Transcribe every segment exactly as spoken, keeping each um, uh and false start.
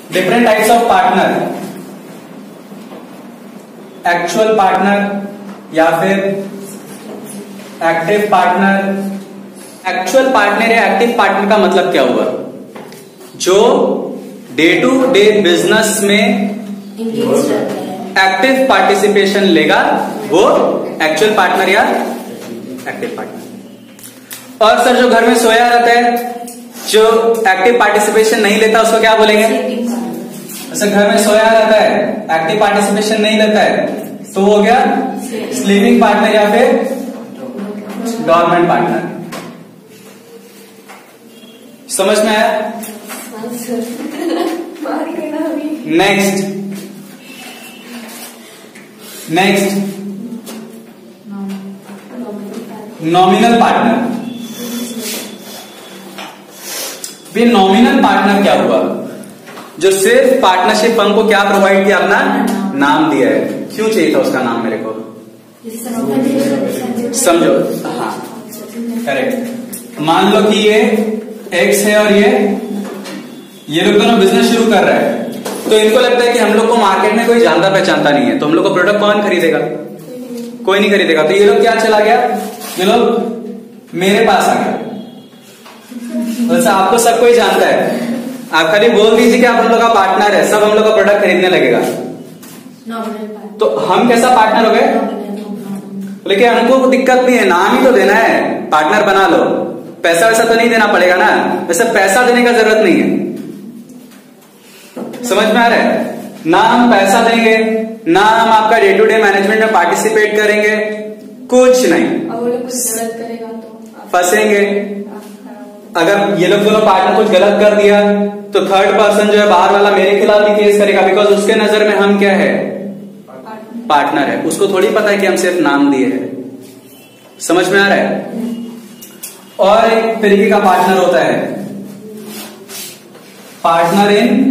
Different types of partner, actual partner या फिर active partner. Actual partner या active partner का मतलब क्या हुआ? जो डे टू डे बिजनेस में एक्टिव पार्टिसिपेशन लेगा वो एक्चुअल पार्टनर या एक्टिव पार्टनर। और सर जो घर में सोया रहता है, जो एक्टिव पार्टिसिपेशन नहीं लेता, उसको क्या बोलेंगे? सर घर में सोया रहता है, एक्टिव पार्टिसिपेशन नहीं लेता है, तो वो हो गया स्लीपिंग पार्टनर या फिर डॉर्मेंट पार्टनर। समझ में आया? Next next nominal partner. भी नॉमिनल पार्टनर क्या हुआ? जो सिर्फ पार्टनरशिप फर्म को क्या प्रोवाइड किया? अपना नाम दिया है। क्यों चाहिए था उसका नाम मेरे को? समझो। हाँ करेक्ट। मान लो कि ये एक्स है और ये ये लोग दोनों बिजनेस शुरू कर रहे हैं, तो इनको लगता है कि हम लोग को मार्केट में कोई जानता पहचानता नहीं है, तो हम लोग को प्रोडक्ट कौन खरीदेगा? कोई नहीं खरीदेगा। तो ये लोग क्या चला गया? ये लोग मेरे पास आ गया। वैसे आपको सब कोई जानता है, आप खाली बोल दीजिए कि आप हम लोग का पार्टनर है, सब हम लोग का प्रोडक्ट खरीदने लगेगा। तो हम कैसा पार्टनर हो गए? लेकिन हमको दिक्कत नहीं है, नाम ही तो देना है, पार्टनर बना लो, पैसा वैसा तो नहीं देना पड़ेगा ना। वैसे पैसा देने का जरूरत नहीं है। समझ में आ रहा है? ना हम पैसा देंगे, ना हम आपका डे टू डे मैनेजमेंट में पार्टिसिपेट करेंगे, कुछ नहीं। फंसेंगे। अगर ये लोग दोनों पार्टनर कुछ गलत कर दिया तो थर्ड पर्सन जो है बाहर वाला मेरे खिलाफ भी केस करेगा, बिकॉज उसके नजर में हम क्या है? पार्टनर है। उसको थोड़ी पता है कि हम सिर्फ नाम दिए हैं। समझ में आ रहा है? और एक तरीके का पार्टनर होता है partner in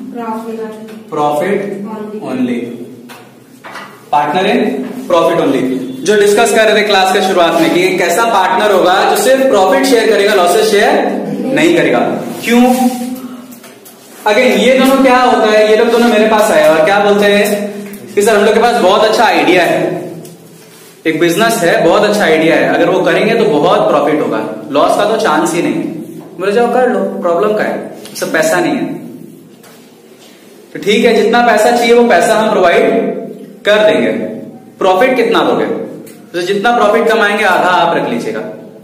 profit only. Partner in profit only, जो डिस्कस कर रहे थे क्लास के शुरुआत में कि एक ऐसा पार्टनर होगा जो सिर्फ प्रॉफिट शेयर करेगा, लॉसेस शेयर नहीं करेगा। क्यों? अगेन ये दोनों क्या होता है, ये लोग दोनों मेरे पास आए और क्या बोलते हैं कि सर हम लोग के पास बहुत अच्छा आइडिया है, एक बिजनेस है, बहुत अच्छा आइडिया है, अगर वो करेंगे तो बहुत प्रॉफिट होगा, लॉस का तो चांस ही नहीं। बोले जाओ कर लो, प्रॉब्लम का है? सब पैसा नहीं है। तो ठीक है, जितना पैसा चाहिए वो पैसा हम प्रोवाइड कर देंगे। प्रॉफिट कितना दोगे? तो जितना प्रॉफिट कमाएंगे आधा आप रख लीजिएगा,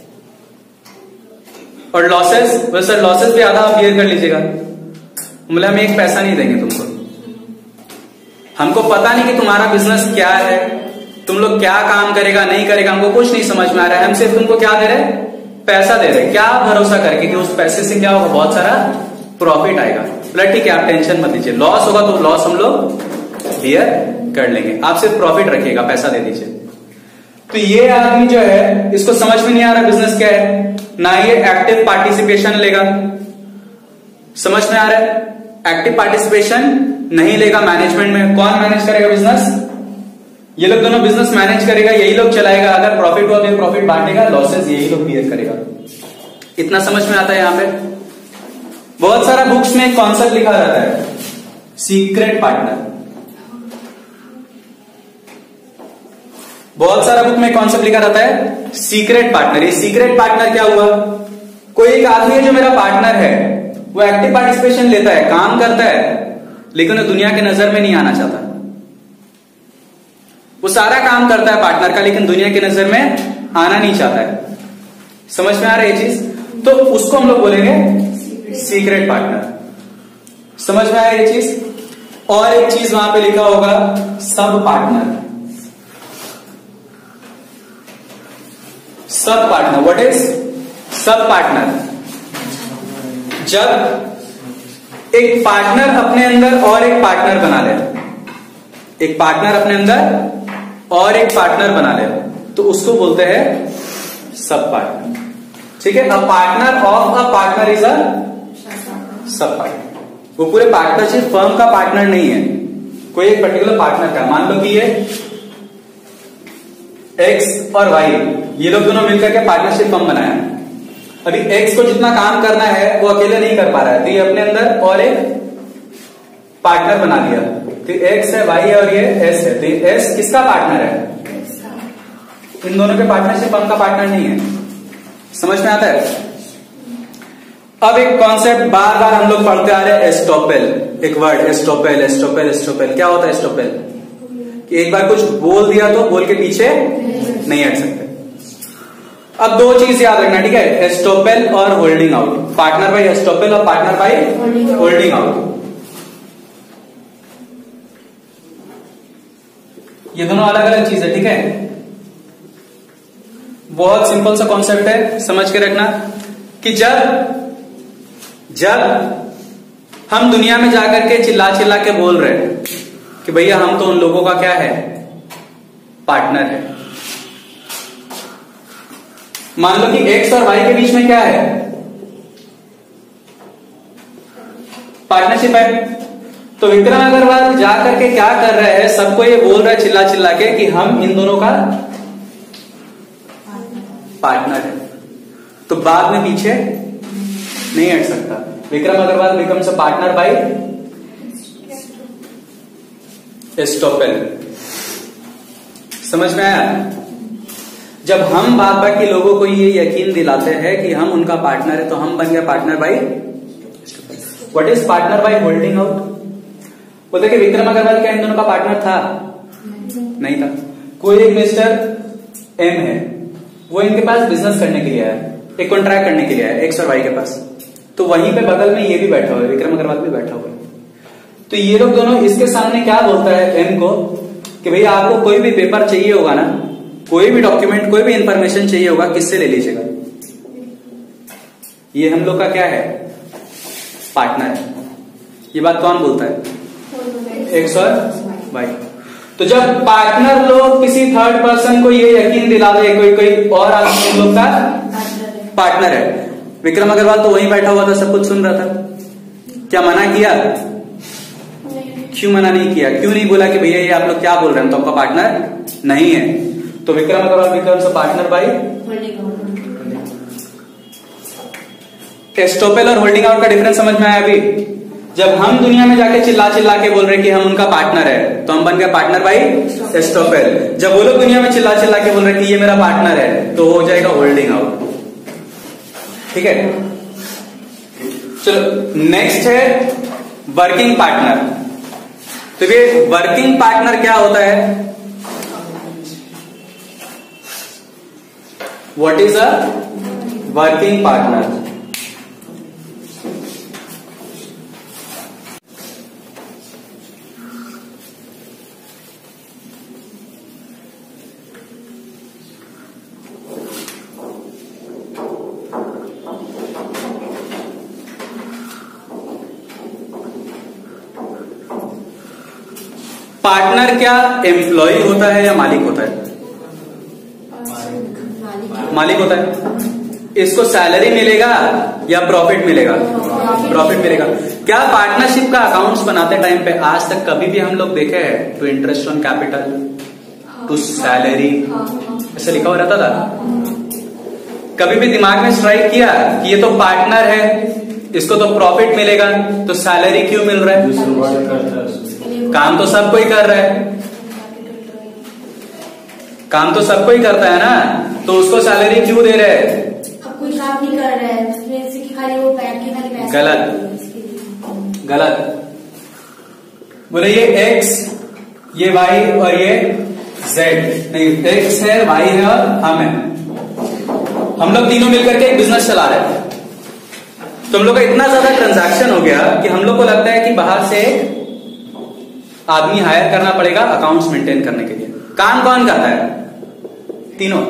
और लॉसेस, वो सर लॉसेस भी आधा आप बियर कर लीजिएगा। बोले हम एक पैसा नहीं देंगे तुमको, हमको पता नहीं कि तुम्हारा बिजनेस क्या है, तुम लोग क्या काम करेगा नहीं करेगा, हमको कुछ नहीं समझ में आ रहा है, हम सिर्फ तुमको क्या दे रहे? पैसा दे रहे। क्या भरोसा करके कि उस पैसे से क्या होगा? बहुत सारा प्रॉफिट आएगा। बोला ठीक है आप टेंशन मत लीजिए, लॉस होगा तो लॉस हम लोग बियर कर लेंगे, आप सिर्फ प्रॉफिट रखिएगा, पैसा दे दीजिए। तो ये आदमी जो है इसको समझ में नहीं आ रहा बिजनेस क्या है, ना ये एक्टिव पार्टिसिपेशन लेगा। समझ में आ रहा है? एक्टिव पार्टिसिपेशन नहीं लेगा मैनेजमेंट में। कौन मैनेज करेगा बिजनेस? ये लोग दोनों बिजनेस मैनेज करेगा, यही लोग चलाएगा। अगर प्रॉफिट हुआ तो प्रॉफिट बांटेगा, लॉसेस यही लोग बियर करेगा। इतना समझ में आता है? यहां पे बहुत सारा बुक्स में एक कॉन्सेप्ट लिखा रहता है, सीक्रेट पार्टनर। बहुत सारा बुक में कॉन्सेप्ट लिखा रहता है सीक्रेट पार्टनर। ये सीक्रेट पार्टनर क्या हुआ? कोई एक आदमी है जो मेरा पार्टनर है, वो एक्टिव पार्टिसिपेशन लेता है, काम करता है, लेकिन वो दुनिया के नजर में नहीं आना चाहता। वो सारा काम करता है पार्टनर का, लेकिन दुनिया की नजर में आना नहीं चाहता है। समझ में आ रहा है ये चीज? तो उसको हम लोग बोलेंगे सीक्रेट पार्टनर। समझ में आया ये चीज? और एक चीज वहां पे लिखा होगा sub partner. Sub partner, what is sub partner? जब एक पार्टनर अपने अंदर और एक पार्टनर बना ले, एक पार्टनर अपने अंदर और एक पार्टनर बना ले, तो उसको बोलते हैं सब पार्टनर। ठीक है? A partner of a partner is a sub partner. वो पूरे पार्टनरशिप फर्म का पार्टनर नहीं है, कोई एक पर्टिकुलर पार्टनर का। मान लो कि ये एक्स और वाई, ये लोग दोनों मिलकर के पार्टनरशिप फर्म बनाया। अभी एक्स को जितना काम करना है वो अकेले नहीं कर पा रहा है, तो ये अपने अंदर और एक पार्टनर बना दिया, तो एक्स है, वाई है और ये एस है, तो ये एस किसका पार्टनर है? इन दोनों के पार्टनरशिप हम का पार्टनर नहीं है। समझ में आता है? अब एक कॉन्सेप्ट बार बार हम लोग पढ़ते आ रहे हैं, एस्टोपेल। एक वर्ड एस्टोपेल, एस्टोपेल, एस्टोपेल। क्या होता है एस्टोपेल? कि एक बार कुछ बोल दिया तो बोल के पीछे नहीं हट सकते। अब दो चीज याद रखना, ठीक है? एस्टोपेल और holding out. Partner by estoppel और पार्टनर बाय होल्डिंग आउट, ये दोनों अलग अलग चीज है, ठीक है? बहुत सिंपल सा कॉन्सेप्ट है, समझ के रखना कि जब जब हम दुनिया में जाकर के चिल्ला चिल्ला के बोल रहे हैं कि भैया हम तो उन लोगों का क्या है? पार्टनर है। मान लो कि एक्स और वाई के बीच में क्या है? पार्टनरशिप है। तो विक्रम अग्रवाल जाकर के क्या कर रहे हैं? सबको ये बोल रहा है चिल्ला चिल्ला के कि हम इन दोनों का पार्टनर है। तो बाद में पीछे नहीं हट सकता। Vikram Agarwal becomes a partner by estoppel. समझ में आया? जब हम बात बाकी लोगों को ये यकीन दिलाते हैं कि हम उनका पार्टनर है, तो हम बन गए partner by estoppel. What is partner by holding out? बोलते कि विक्रम अग्रवाल क्या इन दोनों का पार्टनर था? नहीं था। कोई एक मिस्टर एम है, वो इनके पास बिजनेस करने के लिए आया, एक कॉन्ट्रैक्ट करने के लिए आया एक्स और वाई के पास। तो वहीं पे बगल में ये भी बैठा हुआ है, विक्रम अग्रवाल भी बैठा हुआ है। तो ये लोग दोनों इसके सामने क्या बोलता है एम को कि भैया आपको कोई भी पेपर चाहिए होगा ना, कोई भी डॉक्यूमेंट, कोई भी इंफॉर्मेशन चाहिए होगा, किससे ले लीजिएगा? ये हम लोग का क्या है? पार्टनर है। ये बात कौन बोलता है? एक्स और वाई। तो जब पार्टनर लोग किसी थर्ड पर्सन को ये यकीन दिला दे कोई कोई और आदमी हम लोग का पार्टनर है। विक्रम अग्रवाल तो वहीं बैठा हुआ था, सब कुछ सुन रहा था। क्या मना किया? क्यों मना नहीं किया? क्यों नहीं बोला कि भैया ये आप लोग क्या बोल रहे हैं, तो आपका पार्टनर नहीं है? तो Vikram Agarwal becomes partner by estoppel और होल्डिंग आउट का डिफरेंस समझ में आया? अभी जब हम दुनिया में जाके चिल्ला चिल्ला के बोल रहे हैं कि हम उनका पार्टनर है, तो हम बन गए पार्टनर बाय एस्टोपेल। जब वो लोग दुनिया में चिल्ला चिल्ला के बोल रहे हैं कि ये मेरा पार्टनर है, तो हो जाएगा होल्डिंग आउट। ठीक है, चलो नेक्स्ट है वर्किंग पार्टनर। तो ये वर्किंग पार्टनर क्या होता है? What is a working partner? Partner क्या एम्प्लॉय होता है या मालिक होता है? मालिक होता है। इसको सैलरी मिलेगा या प्रॉफिट मिलेगा? प्रॉफिट मिलेगा। क्या पार्टनरशिप का अकाउंट्स बनाते टाइम पे आज तक कभी भी हम लोग देखे हैं to interest on capital, to salary, ऐसा लिखा हुआ रहता था? कभी भी दिमाग में स्ट्राइक किया कि ये तो पार्टनर है, इसको तो प्रॉफिट मिलेगा, तो सैलरी क्यों मिल रहा है? काम तो सब कोई कर रहा है, काम तो सब कोई करता है ना, तो उसको सैलरी क्यों दे रहे हैं? अब कोई काम नहीं कर रहा है, कि खाली वो बैठ के खाली पैसे। गलत, गलत। बोले ये एक्स, ये वाई और ये जेड। नहीं, एक्स है, वाई है और हम है। हम लोग तीनों मिलकर के एक बिजनेस चला रहे हैं। तो हम लोग का इतना ज्यादा ट्रांजैक्शन हो गया कि हम लोग को लगता है कि बाहर से आदमी हायर करना पड़ेगा अकाउंट्स मेंटेन करने के लिए। काम कौन करता है? तीनों।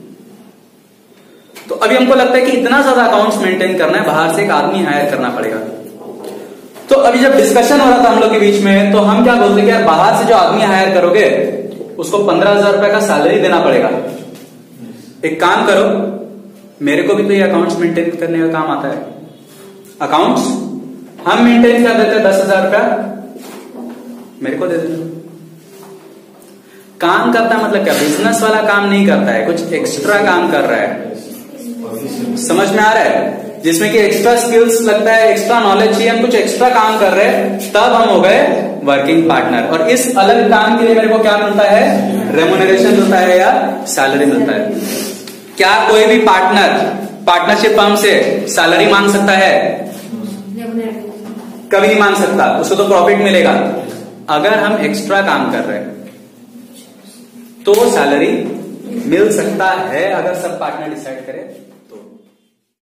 तो अभी हमको लगता है कि इतना ज्यादा अकाउंट्स मेंटेन करना है, बाहर से एक आदमी हायर करना पड़ेगा। तो अभी जब डिस्कशन हो रहा था हम लोग के बीच में, तो हम क्या बोलते कि यार बाहर से जो आदमी हायर करोगे उसको पंद्रह हजार रुपए का सैलरी देना पड़ेगा। एक काम करो, मेरे को भी तो ये अकाउंट्स मेंटेन करने का काम आता है। अकाउंट्स हम मेंटेन कर देते हैं, दस हजार रुपया मेरे को दे देना। काम करता मतलब क्या? बिजनेस वाला काम नहीं करता है, कुछ एक्स्ट्रा काम कर रहा है। समझ में आ रहा है? जिसमें कि एक्स्ट्रा स्किल्स लगता है, एक्स्ट्रा नॉलेज चाहिए, हम कुछ एक्स्ट्रा काम कर रहे हैं, तब हम हो गए वर्किंग पार्टनर। और इस अलग काम के लिए मेरे को क्या मिलता है, रेम्युनरेशन मिलता है या सैलरी मिलता है। क्या कोई भी पार्टनर पार्टनरशिप फर्म से सैलरी मांग सकता है? कभी नहीं मांग सकता, उसको तो प्रॉफिट मिलेगा। अगर हम एक्स्ट्रा काम कर रहे हैं तो सैलरी मिल सकता है, अगर सब पार्टनर डिसाइड करें